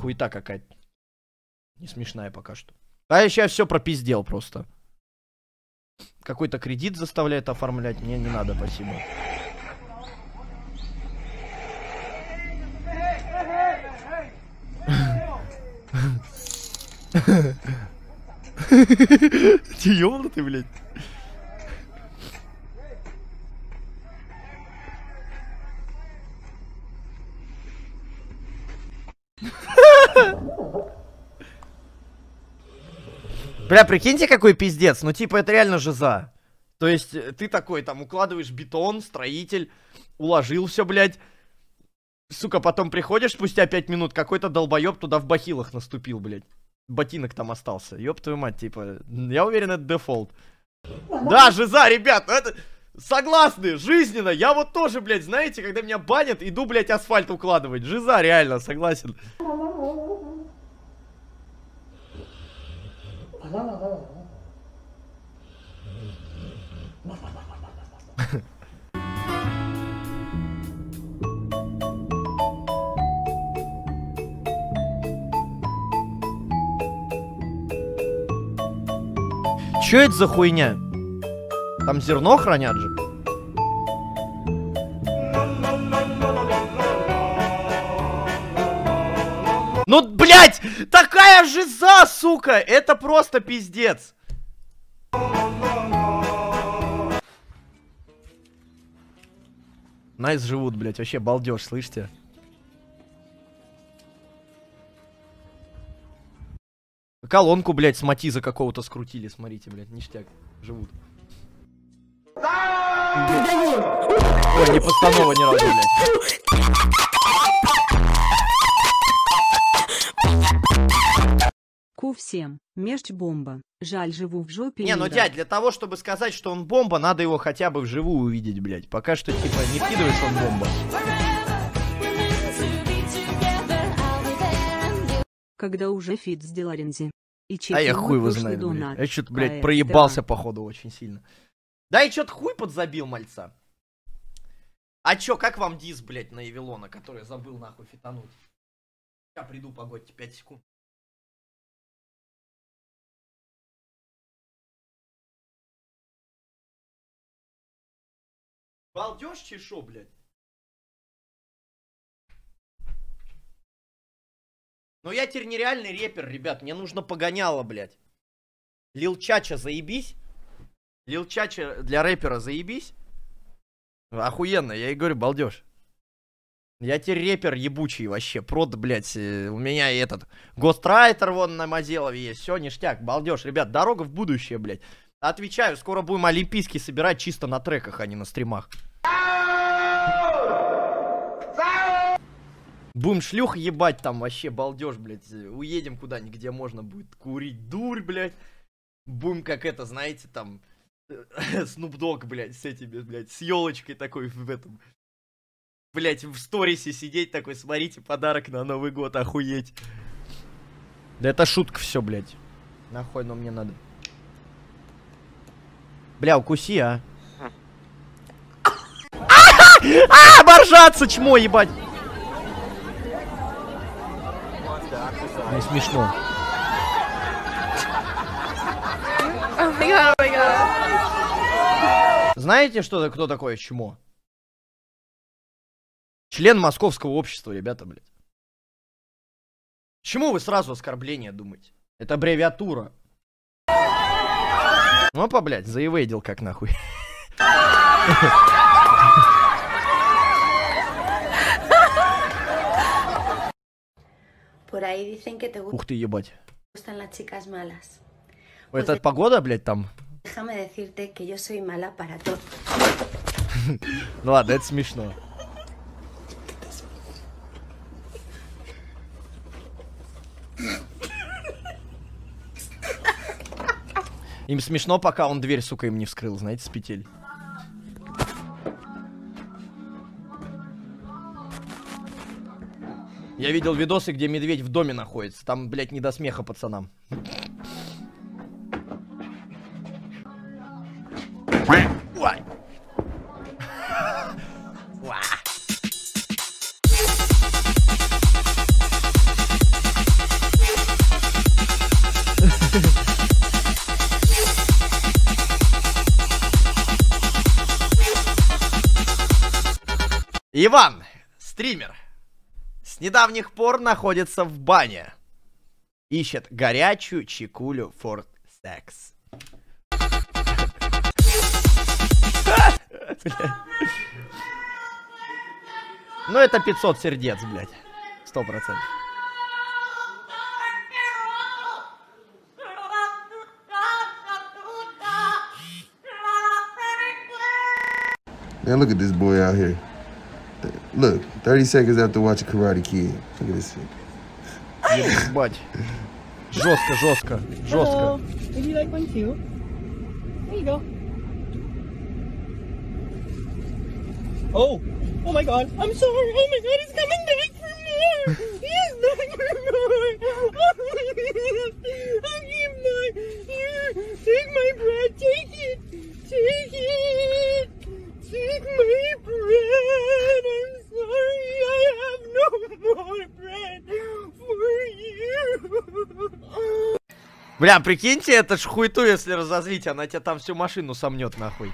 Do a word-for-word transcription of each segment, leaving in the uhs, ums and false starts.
хуета какая-то. Не смешная пока что. А я сейчас все пропиздел просто. Какой-то кредит заставляет оформлять. Мне не надо, спасибо. Ты ёбнутый, блядь. Бля, прикиньте, какой пиздец. Ну, типа, это реально жиза. То есть, ты такой, там, укладываешь бетон, строитель, уложил все, блядь. Сука, потом приходишь спустя пять минут, какой-то долбоеб туда в бахилах наступил, блядь. Ботинок там остался. Ёб твою мать, типа, я уверен, это дефолт. Да, жиза, ребят, это... Согласны, жизненно. Я вот тоже, блядь, знаете, когда меня банят, иду, блядь, асфальт укладывать. Жиза, реально, согласен. Чё это за хуйня? Там зерно хранят же. Ну, блядь, такая жиза, сука! Это просто пиздец. Найс живут, блядь, вообще балдеж, слышите? Колонку, блядь, с Матиза какого-то скрутили, смотрите, блядь, ништяк, живут. Ой, не постанова ни разу, блядь. Ку всем, меч бомба. Жаль, живу в жопе. Не, ну дядь, для того, чтобы сказать, что он бомба, надо его хотя бы вживую увидеть, блядь. Пока что, типа, не вкидывай, что он бомба. Когда уже фит с Деларензи. А я хуй его знаю, блядь. Я что-то, блядь, проебался, походу, очень сильно. Да и что-то хуй подзабил мальца. А чё, как вам дис, блядь, на Эвилона, который забыл нахуй фитануть? Я приду, погодьте, пять секунд. Балдеж чешу, блядь. Ну я теперь нереальный репер, ребят. Мне нужно погоняло, блядь. Лил Чача, заебись. Лил Чача для рэпера, заебись. Охуенно, я и говорю, балдеж. Я теперь рэпер ебучий вообще. Прод, блядь, у меня и этот Гострайтер вон на Мазелове есть. Все, ништяк, балдеж. Ребят, дорога в будущее, блядь. Отвечаю, скоро будем олимпийский собирать чисто на треках, а не на стримах. Будем шлюх ебать там, вообще балдеж, блядь. Уедем куда-нибудь, где можно будет курить дурь, блядь. Будем как это, знаете, там... Snoop Dogg, блядь, с этими, блядь, с елочкой такой в этом... Блядь, в сторисе сидеть такой, смотрите, подарок на Новый год, охуеть. Да это шутка все, блядь. Нахуй оно мне надо. Бля, укуси, а. А, боржаться, чмо, ебать. Не смешно. Знаете, что, кто такое чмо? Член московского общества, ребята, блядь. Почему вы сразу оскорбление думаете? Это аббревиатура. Ну, по, блядь, заевейдил как нахуй. Ух ты, ебать. Это погода, блядь, там? Ну ладно, это смешно. Им смешно, пока он дверь, сука, им не вскрыл, знаете, с петель. Я видел видосы, где медведь в доме находится. Там, блядь, не до смеха пацанам. Иван, стример, с недавних пор находится в бане. Ищет горячую чекулю for sex. Ну это пятьсот сердец, блядь. Сто процентов. Man, look at this boy out here. Look, thirty seconds after watching Karate Kid. Look at this shit. Ебать. Жестко, жестко, жестко. Would you like one too? There you go. Oh, oh my God! I'm sorry. Oh my God, he's coming back for more. He's back for more. I keep not. Here, take my bread. Take it. Take it. Take my bread. I'm sorry. I have no more bread for you. Бля, прикиньте, это ж хуету, если разозлить, она тебя там всю машину сомнет нахуй.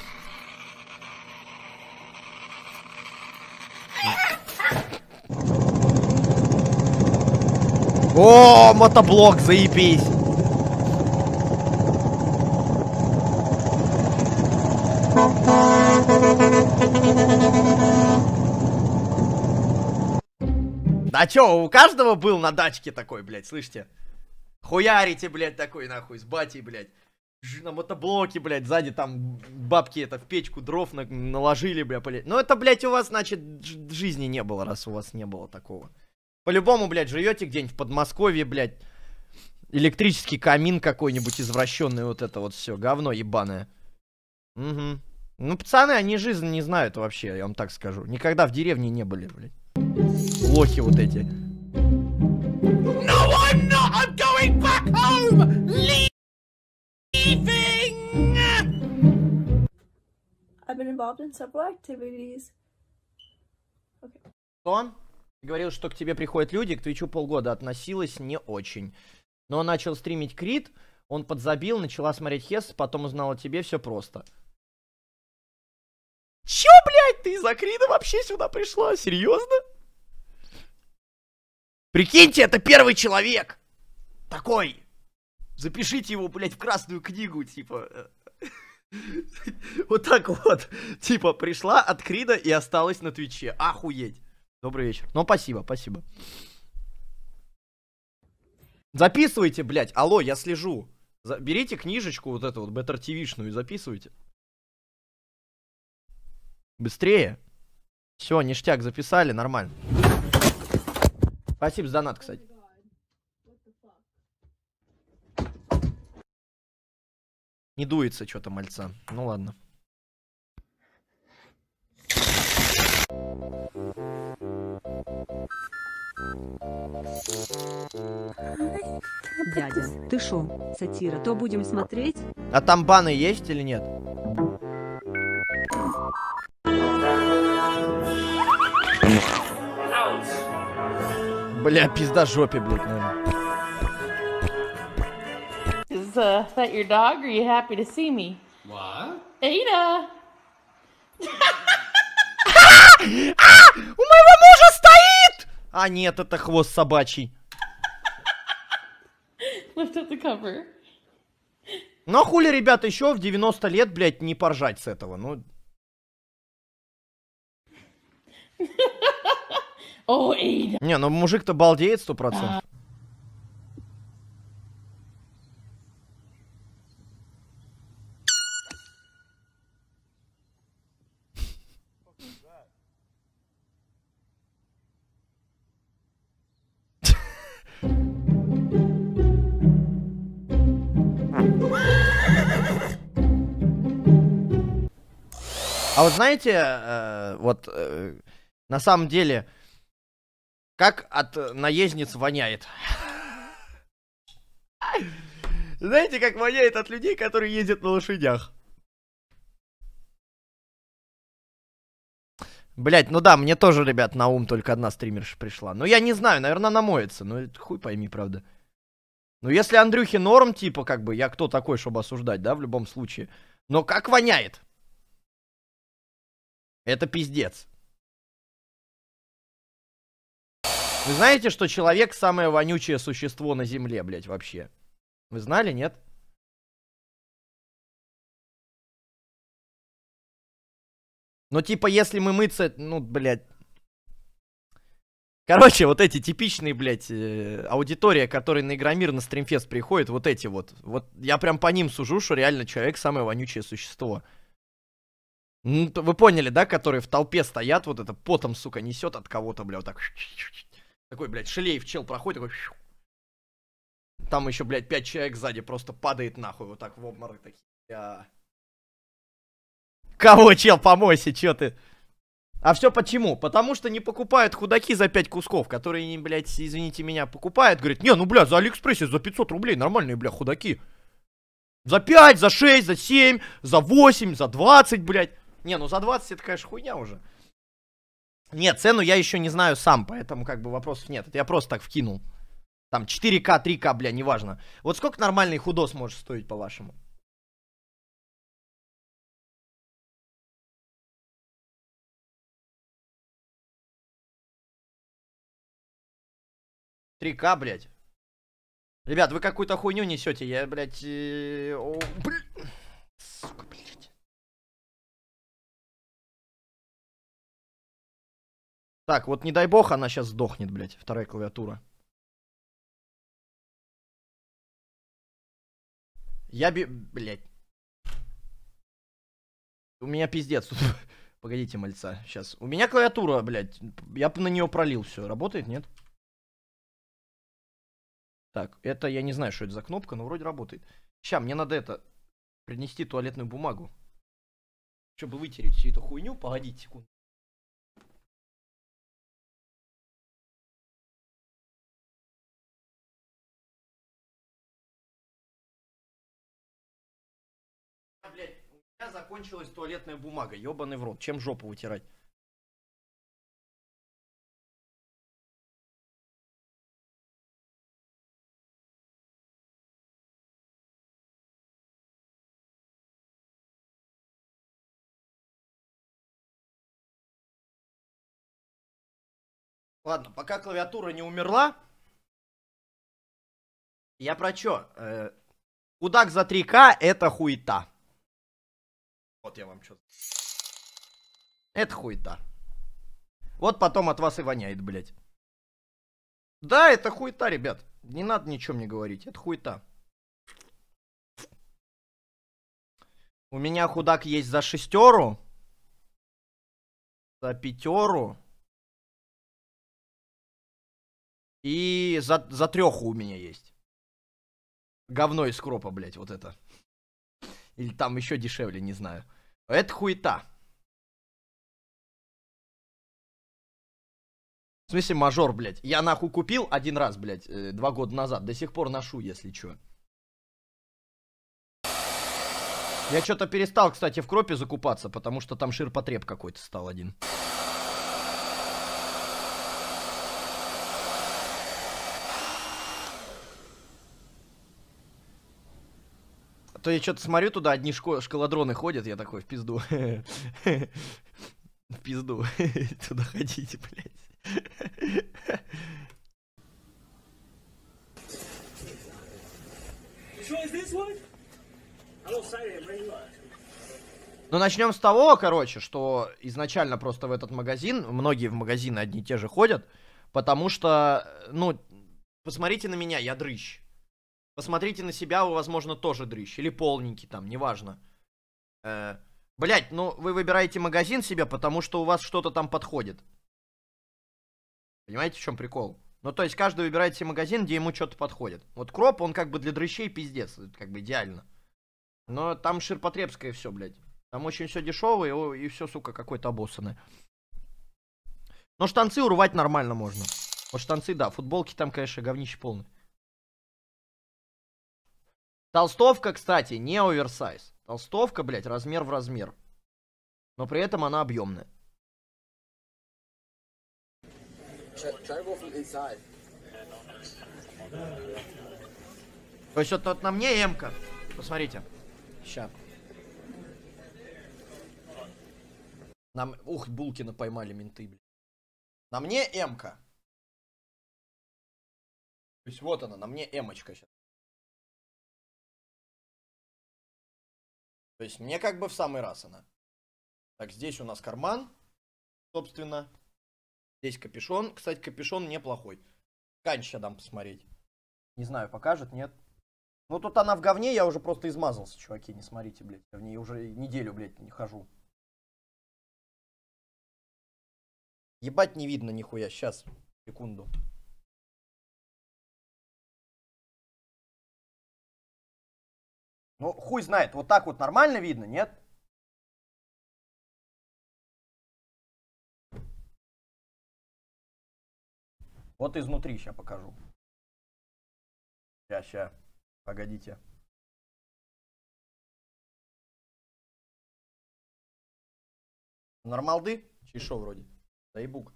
О, мотоблок, заебись. Да чё, у каждого был на дачке такой, блядь, слышите? Хуярите, блядь, такой, нахуй, с батей, блядь. Ж на мотоблоке, блядь, сзади там бабки это в печку дров на наложили, блядь, блядь. Ну это, блядь, у вас, значит, жизни не было, раз у вас не было такого. По-любому, блядь, живете где-нибудь в Подмосковье, блядь. Электрический камин какой-нибудь извращенный, вот это вот все, говно ебаное. Угу. Ну, пацаны, они жизнь не знают вообще, я вам так скажу. Никогда в деревне не были, блядь. Лохи вот эти. No, I'm not! I'm going back home! Leaving! I've been involved in several activities. Okay. Он говорил, что к тебе приходят люди, к Твичу полгода относилась не очень. Но он начал стримить Крит, он подзабил, начала смотреть Хес, потом узнал о тебе, все просто. Чё, блядь, ты из-за Крида вообще сюда пришла? Серьезно? Прикиньте, это первый человек! Такой! Запишите его, блядь, в красную книгу, типа... Вот так вот. Типа, пришла от Крида и осталась на Твиче. Охуеть. Добрый вечер. Ну, спасибо, спасибо. Записывайте, блядь. Алло, я слежу. За... Берите книжечку вот эту вот Better ти ви-шную и записывайте. Быстрее. Все, ништяк, записали, нормально. Спасибо за донат, кстати. Не дуется что-то мальца. Ну ладно. Дядя, ты шо, сатира, то будем смотреть? А там баны есть или нет? Бля, пизда жопе, блядь, наверное. Is uh, that your dog? Or are you happy to see me? What? Ada! У моего мужа стоит! А нет, это хвост собачий. Lift up the cover. Ну а хули, ребята, еще в девяносто лет, блядь, не поржать с этого, ну... Oh, Ada. Не, ну мужик-то балдеет сто процентов. А вот знаете, э, вот э, на самом деле, как от наездниц воняет? Знаете, как воняет от людей, которые ездят на лошадях? Блять, ну да, мне тоже, ребят, на ум только одна стримерша пришла. Ну я не знаю, наверное, она моется. Ну хуй пойми, правда. Ну если Андрюхе норм, типа, как бы, я кто такой, чтобы осуждать, да, в любом случае. Но как воняет? Это пиздец. Вы знаете, что человек самое вонючее существо на земле, блядь, вообще? Вы знали, нет? Ну, типа, если мы мыться, ну, блядь. Короче, вот эти типичные, блядь, э, аудитория, которые на Игромир, на Стримфест приходят, вот эти вот. Вот я прям по ним сужу, что реально человек самое вонючее существо. Ну, вы поняли, да, которые в толпе стоят, вот это потом, сука, несет от кого-то, бля, вот так. Такой, блядь, шлейф, чел проходит, такой. Там еще, блядь, пять человек сзади просто падает нахуй, вот так в обморок такие. Я... Кого, чел, помойся, чё ты? А все почему? Потому что не покупают худаки за пять кусков, которые, не, блядь, извините меня, покупают. Говорят, не, ну, бля, за Алиэкспрессе за пятьсот рублей нормальные, бля, худаки. За пять, за шесть, за семь, за восемь, за двадцать, блядь. Не, ну за двадцать это, конечно, хуйня уже. Нет, цену я еще не знаю сам, поэтому как бы вопросов нет. Это я просто так вкинул. Там четыре ка, три ка, бля, неважно. Вот сколько нормальный худос может стоить, по-вашему? три ка, блядь. Ребят, вы какую-то хуйню несете. Я, блядь... Э... О, блядь. Сука, блядь. Так, вот не дай бог, она сейчас сдохнет, блядь. Вторая клавиатура. Я би... Блядь. У меня пиздец тут. Погодите, мальца. Сейчас. У меня клавиатура, блядь. Я на нее пролил все. Работает, нет? Так, это я не знаю, что это за кнопка, но вроде работает. Ща, мне надо это... Принести туалетную бумагу. Чтобы вытереть всю эту хуйню. Погодите секунду. Блядь, у меня закончилась туалетная бумага. Ёбаный в рот. Чем жопу вытирать? Ладно, пока клавиатура не умерла. Я про чё? Э, худак за три ка это хуета. Вот я вам что. Это хуета. Вот потом от вас и воняет, блядь. Да, это хуета, ребят. Не надо ничего мне говорить. Это хуета. У меня худак есть за шестеру. За пятеру. И за, за треху у меня есть. Говно из кропа, блядь, вот это. Или там еще дешевле, не знаю. Это хуета. В смысле, мажор, блядь. Я нахуй купил один раз, блядь, э, два года назад. До сих пор ношу, если чё. Я что-то перестал, кстати, в кропе закупаться, потому что там ширпотреб какой-то стал один. То я что-то смотрю, туда одни шко школодроны ходят, я такой, в пизду. В пизду. Туда ходите, блядь. Ну, начнем с того, короче, что изначально просто в этот магазин, многие в магазины одни и те же ходят, потому что, ну, посмотрите на меня, я дрыщ. Посмотрите на себя, вы, возможно, тоже дрыщ. Или полненький там, неважно. Э, блять, ну вы выбираете магазин себе, потому что у вас что-то там подходит. Понимаете, в чем прикол? Ну, то есть каждый выбирает себе магазин, где ему что-то подходит. Вот кроп, он как бы для дрыщей пиздец. Это как бы идеально. Но там ширпотребское все, блядь. Там очень все дешевое и, и все, сука, какое-то обоссанное. Но штанцы урвать нормально можно. Вот штанцы, да. Футболки там, конечно, говнище полное. Толстовка, кстати, не оверсайз. Толстовка, блядь, размер в размер. Но при этом она объемная. То есть вот, вот на мне эмка. Посмотрите. Ща. Нам... Ух, Булкина поймали менты, блядь. На мне эмка. То есть вот она, на мне эмочка сейчас. То есть мне как бы в самый раз она. Так, здесь у нас карман, собственно. Здесь капюшон. Кстати, капюшон неплохой. Ткань сейчас дам посмотреть. Не знаю, покажет, нет. Ну тут она в говне, я уже просто измазался, чуваки. Не смотрите, блядь. Я в ней уже неделю, блядь, не хожу. Ебать не видно нихуя. Сейчас, секунду. Ну, хуй знает, вот так вот нормально видно, нет? Вот изнутри сейчас покажу. Ща, ща. Погодите. Нормалды? Чешо вроде. Заебук.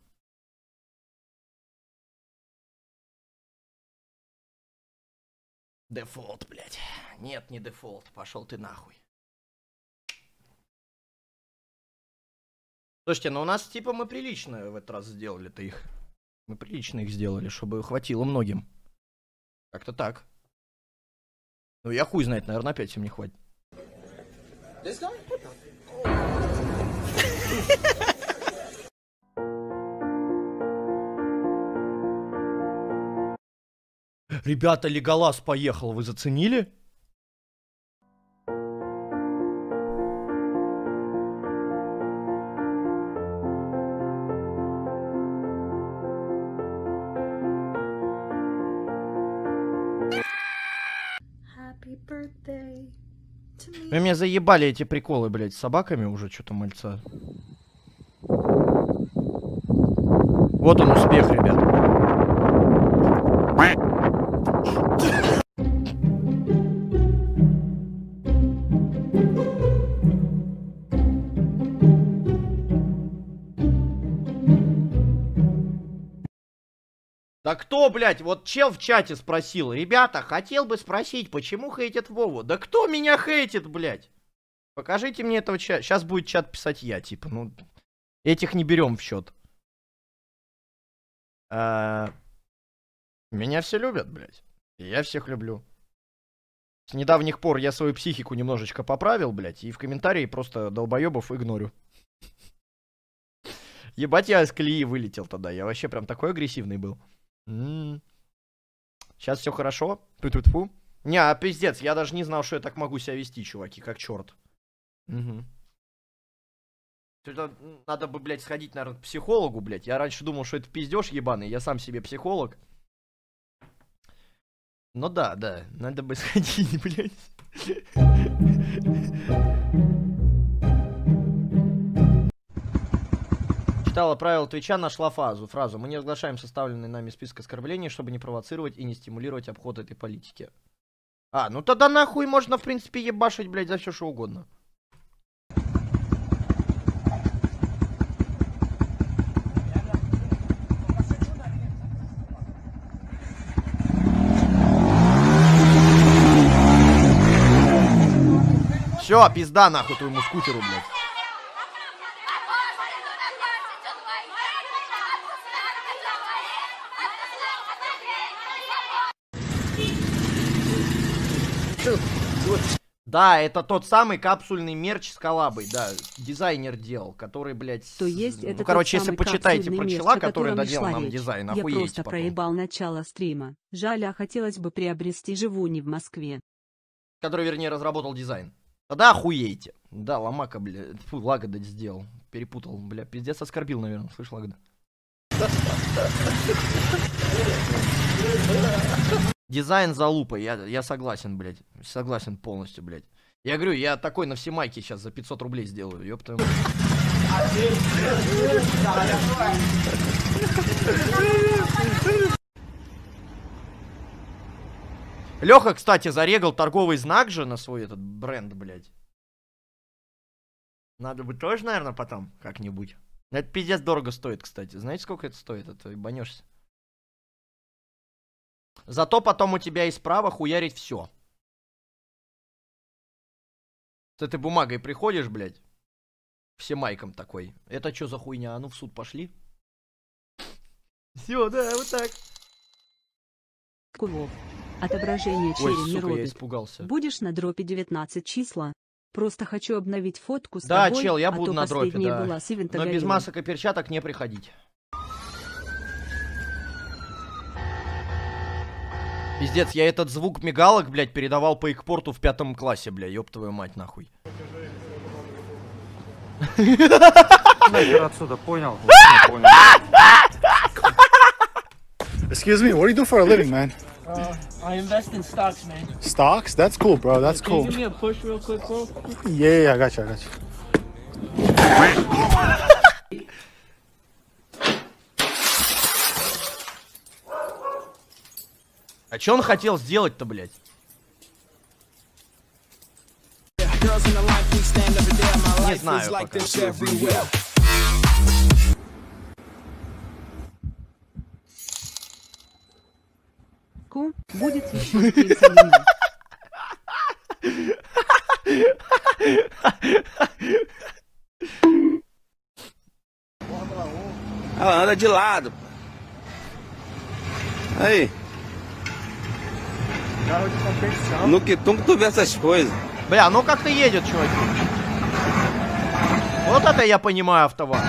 Дефолт, блядь. Нет, не дефолт. Пошел ты нахуй. Слушайте, ну у нас типа мы прилично в этот раз сделали-то их. Мы прилично их сделали, чтобы хватило многим. Как-то так. Ну я хуй знает, наверное, опять всем не хватит. Ребята, Леголас поехал, вы заценили? Вы меня заебали эти приколы, блядь, с собаками уже, что-то мальца. Вот он успех, ребят. Да кто, блядь, вот чел в чате спросил. Ребята, хотел бы спросить, почему хейтят Вову? Да кто меня хейтит, блядь? Покажите мне этого чата. Сейчас будет чат писать я, типа, ну... Этих не берем в счет. А... Меня все любят, блядь. И я всех люблю. С недавних пор я свою психику немножечко поправил, блядь, и в комментарии просто долбоебов игнорю. Ебать, я из колеи вылетел тогда. Я вообще прям такой агрессивный был. М-м-м. Сейчас все хорошо. Ту-ту-ту. Не, а пиздец, я даже не знал, что я так могу себя вести, чуваки, как черт. Угу. Это, надо бы, блядь, сходить, наверное, к психологу, блядь. Я раньше думал, что это пиздеж ебаный, я сам себе психолог. Ну да, да, надо бы сходить, блядь. Читала правила Твича, нашла фазу, фразу. Мы не разглашаем составленный нами список оскорблений, чтобы не провоцировать и не стимулировать обход этой политики. А, ну тогда нахуй можно, в принципе, ебашить, блядь, за все что угодно. Все, пизда нахуй твоему скутеру, блядь. Да, это тот самый капсульный мерч с коллабой, да, дизайнер делал, который, блядь, То есть ну, это короче, тот если почитаете про мерч, чела, который доделал нам речь. дизайн, Я охуеете просто потом. проебал начало стрима. Жаль, а хотелось бы приобрести, живу не в Москве. Который, вернее, разработал дизайн. Тогда охуеете. Да, Ломака, бля, фу, Лагодать сделал, перепутал, бля, пиздец оскорбил, наверное, слышь, Лагода. Дизайн залупа, я, я согласен, блядь. Согласен полностью, блядь. Я говорю, я такой на все майки сейчас за пятьсот рублей сделаю, ёпта. Леха, кстати, зарегал торговый знак же на свой этот бренд, блядь. Надо бы тоже, наверное, потом как-нибудь. Это пиздец дорого стоит, кстати. Знаете, сколько это стоит? Это ебанешься. Зато потом у тебя есть право хуярить все. С этой бумагой приходишь, блядь, все майком такой. Это что за хуйня? А ну в суд пошли. Все, да, вот так. Кулов. Отображение Ой, черри не сука, я робит. испугался. Будешь на дропе девятнадцать числа? Просто хочу обновить фотку с Да, тобой, чел, я а буду то на дропе, последняя да. была с ивента Но без горелой. масок и перчаток не приходить. Пиздец, я этот звук мигалок, блядь, передавал по экпорту в пятом классе, бля, ёб твою мать, нахуй. Нахер отсюда, понял? Понял. Excuse me, what do you do for a living, man? Uh, I invest in stocks, man. Stocks? That's cool, bro. That's Can cool. you give me a push real quick, bro? Yeah, yeah, I got you, I got you. А чё он хотел сделать-то, блядь? Не знаю пока. Ку, будет еще стрим с Алиной. Ela anda de lado. Aí. Carro de competição. No Quitum que tu vê essas coisas. Бля, ну как-то едет, чуваки. Вот это я понимаю автовар.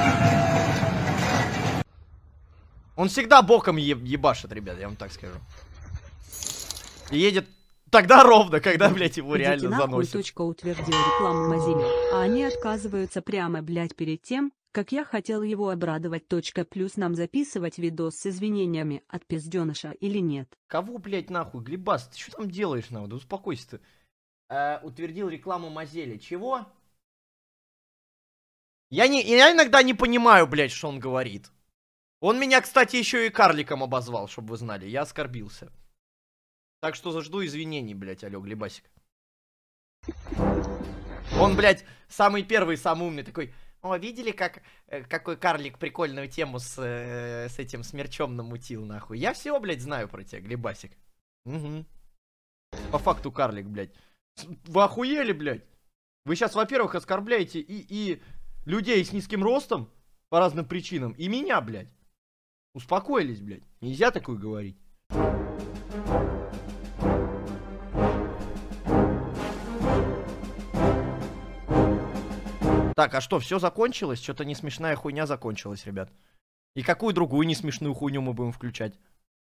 Он всегда боком еб ебашит, ребят, я вам так скажу. И едет тогда ровно, когда, блядь, его Идите реально нахуй, заносит. точка, утвердил рекламу Mozilla, а они отказываются прямо, блядь, перед тем, как я хотел его обрадовать. Точка, плюс нам записывать видос с извинениями от пизденыша или нет? Кого, блядь, нахуй? Глебас, ты что там делаешь, нахуй? Да успокойся ты. Э, утвердил рекламу Mozilla. Чего? Я, не, я иногда не понимаю, блядь, что он говорит. Он меня, кстати, еще и карликом обозвал, чтобы вы знали. Я оскорбился. Так что жду извинений, блядь, алё, Глебасик. Он, блядь, самый первый, самый умный такой... О, видели, как, э, какой карлик прикольную тему с, э, с этим смерчом намутил, нахуй? Я все, блядь, знаю про тебя, Глебасик. Угу. По факту карлик, блядь. Вы охуели, блядь? Вы сейчас, во-первых, оскорбляете и, и людей с низким ростом по разным причинам, и меня, блядь. Успокоились, блядь. Нельзя такое говорить. Так, а что, все закончилось? Что-то не смешная хуйня закончилась, ребят. И какую другую не смешную хуйню мы будем включать?